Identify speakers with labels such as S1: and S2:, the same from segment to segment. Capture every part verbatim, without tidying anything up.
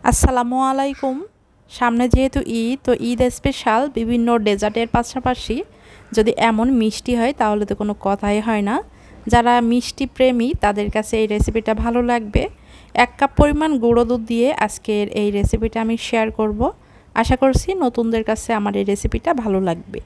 S1: আসসালামু আলাইকুম। সামনে যেহেতু ঈদ, তো ঈদ স্পেশাল বিভিন্ন ডেজার্টের পাশাপাশি যদি এমন মিষ্টি হয় তাহলে তো কোনো কথাই হয় না। যারা মিষ্টি প্রেমী তাদের কাছে এই রেসিপিটা ভালো লাগবে। এক কাপ পরিমাণ গুঁড়ো দুধ দিয়ে আজকের এই রেসিপিটা আমি শেয়ার করব। আশা করছি নতুনদের কাছে আমার এই রেসিপিটা ভালো লাগবে।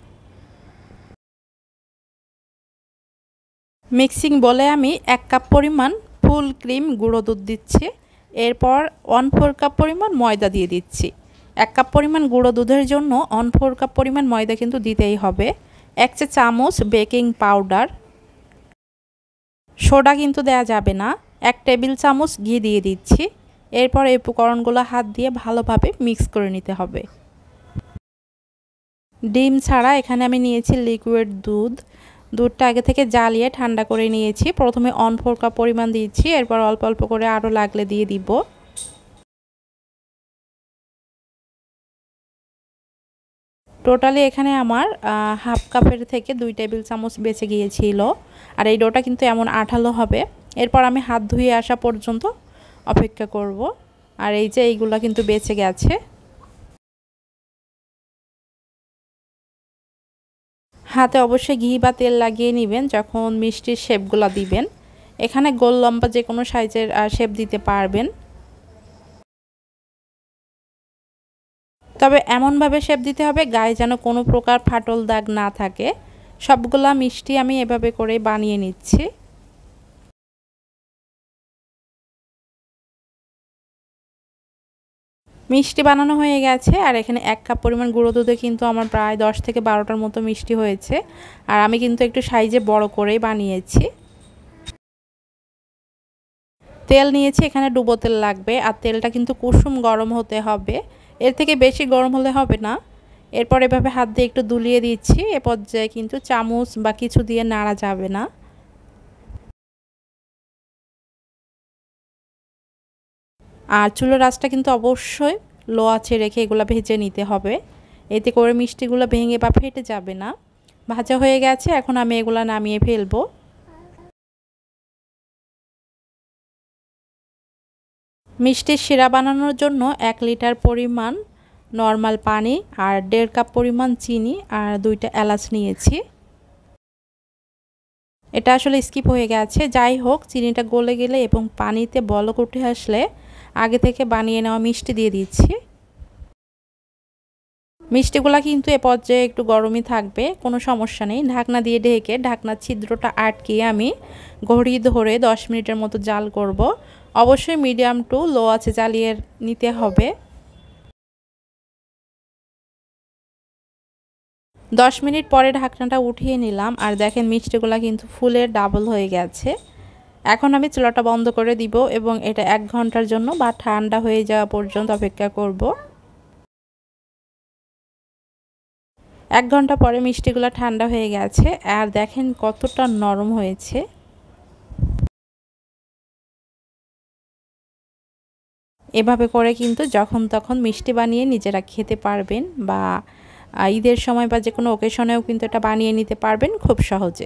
S1: মিক্সিং বলে আমি এক কাপ পরিমাণ ফুল ক্রিম গুঁড়ো দুধ দিচ্ছি। এরপর ওয়ান ফোর কাপ পরিমাণ ময়দা দিয়ে দিচ্ছি। এক কাপ পরিমাণ গুঁড়ো দুধের জন্য ওয়ান ফোর কাপ পরিমাণ ময়দা কিন্তু দিতেই হবে। এক চা চামচ বেকিং পাউডার, সোডা কিন্তু দেয়া যাবে না। এক টেবিল চামচ ঘি দিয়ে দিচ্ছি। এরপর এই উপকরণগুলো হাত দিয়ে ভালোভাবে মিক্স করে নিতে হবে। ডিম ছাড়া এখানে আমি নিয়েছি লিকুইড দুধ। দুধটা আগে থেকে জ্বালিয়ে ঠান্ডা করে নিয়েছি। প্রথমে ওয়ান ফোর কাপ পরিমাণ দিয়েছি, এরপর অল্প অল্প করে আরও লাগলে দিয়ে দিব। টোটালি এখানে আমার হাফ কাপের থেকে দুই টেবিল চামচ বেঁচে গিয়েছিল। আর এই ডোটা কিন্তু এমন আঠালো হবে। এরপর আমি হাত ধুয়ে আসা পর্যন্ত অপেক্ষা করব। আর এই যে এইগুলো কিন্তু বেঁচে গেছে। হাতে অবশ্যই ঘি বা তেল লাগিয়ে নেবেন যখন মিষ্টির শেপগুলো দিবেন। এখানে গোল লম্বা যে কোনো সাইজের শেপ দিতে পারবেন, তবে এমনভাবে শেপ দিতে হবে গায়ে যেন কোনো প্রকার ফাটল দাগ না থাকে। সবগুলা মিষ্টি আমি এভাবে করে বানিয়ে নিচ্ছি। মিষ্টি বানানো হয়ে গেছে। আর এখানে এক কাপ পরিমাণ গুঁড়ো দুধে কিন্তু আমার প্রায় দশ থেকে বারোটার মতো মিষ্টি হয়েছে। আর আমি কিন্তু একটু সাইজে বড় করেই বানিয়েছি। তেল নিয়েছি, এখানে ডুবো তেল লাগবে। আর তেলটা কিন্তু কুসুম গরম হতে হবে, এর থেকে বেশি গরম হলে হবে না। এরপর এভাবে হাত দিয়ে একটু দুলিয়ে দিচ্ছি। এ পর্যায়ে কিন্তু চামচ বা কিছু দিয়ে নাড়া যাবে না। আর চুলোর আঁচটা কিন্তু অবশ্যই লো আঁচে রেখে এগুলো ভেজে নিতে হবে, এতে করে মিষ্টিগুলো ভেঙে বা ফেটে যাবে না। ভাজা হয়ে গেছে, এখন আমি এগুলো নামিয়ে ফেলবো। মিষ্টির শিরা বানানোর জন্য এক লিটার পরিমাণ নর্মাল পানি আর দেড় কাপ পরিমাণ চিনি আর দুইটা এলাচ নিয়েছি। এটা আসলে স্কিপ হয়ে গেছে, যাই হোক চিনিটা গলে গেলে এবং পানিতে বলক উঠে আসলে আগে থেকে বানিয়ে নেওয়া মিষ্টি দিয়ে দিচ্ছি। মিষ্টিগুলা কিন্তু এ পর্যায়ে একটু গরমই থাকবে, কোনো সমস্যা নেই। ঢাকনা দিয়ে ঢেকে ঢাকনার ছিদ্রটা আটকিয়ে আমি ঘড়ি ধরে দশ মিনিটের মতো জাল করব। অবশ্যই মিডিয়াম টু লো আছে জ্বালিয়ে নিতে হবে। দশ মিনিট পরে ঢাকনাটা উঠিয়ে নিলাম। আর দেখেন মিষ্টিগুলা কিন্তু ফুলের ডাবল হয়ে গেছে। এখন আমি চুলাটা বন্ধ করে দিব এবং এটা এক ঘন্টার জন্য বা ঠান্ডা হয়ে যাওয়া পর্যন্ত অপেক্ষা করব। এক ঘন্টা পরে মিষ্টিগুলো ঠান্ডা হয়ে গেছে। আর দেখেন কতটা নরম হয়েছে। এভাবে করে কিন্তু যখন তখন মিষ্টি বানিয়ে নিজেরা খেতে পারবেন, বা ঈদের সময় বা যে কোনো ওকেশনেও কিন্তু এটা বানিয়ে নিতে পারবেন খুব সহজে।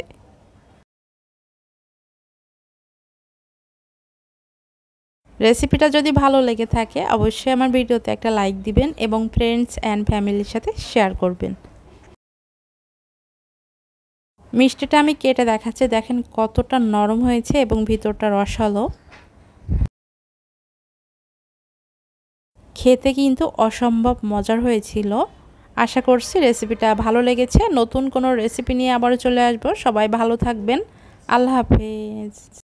S1: রেসিপিটা যদি ভালো লেগে থাকে অবশ্যই আমার ভিডিওতে একটা লাইক দিবেন এবং ফ্রেন্ডস অ্যান্ড ফ্যামিলির সাথে শেয়ার করবেন। মিষ্টিটা আমি কেটে দেখাচ্ছি, দেখেন কতটা নরম হয়েছে এবং ভিতরটা রসালো। খেতে কিন্তু অসম্ভব মজার হয়েছিল। আশা করছি রেসিপিটা ভালো লেগেছে। নতুন কোনো রেসিপি নিয়ে আবারও চলে আসবো। সবাই ভালো থাকবেন। আল্লাহ হাফেজ।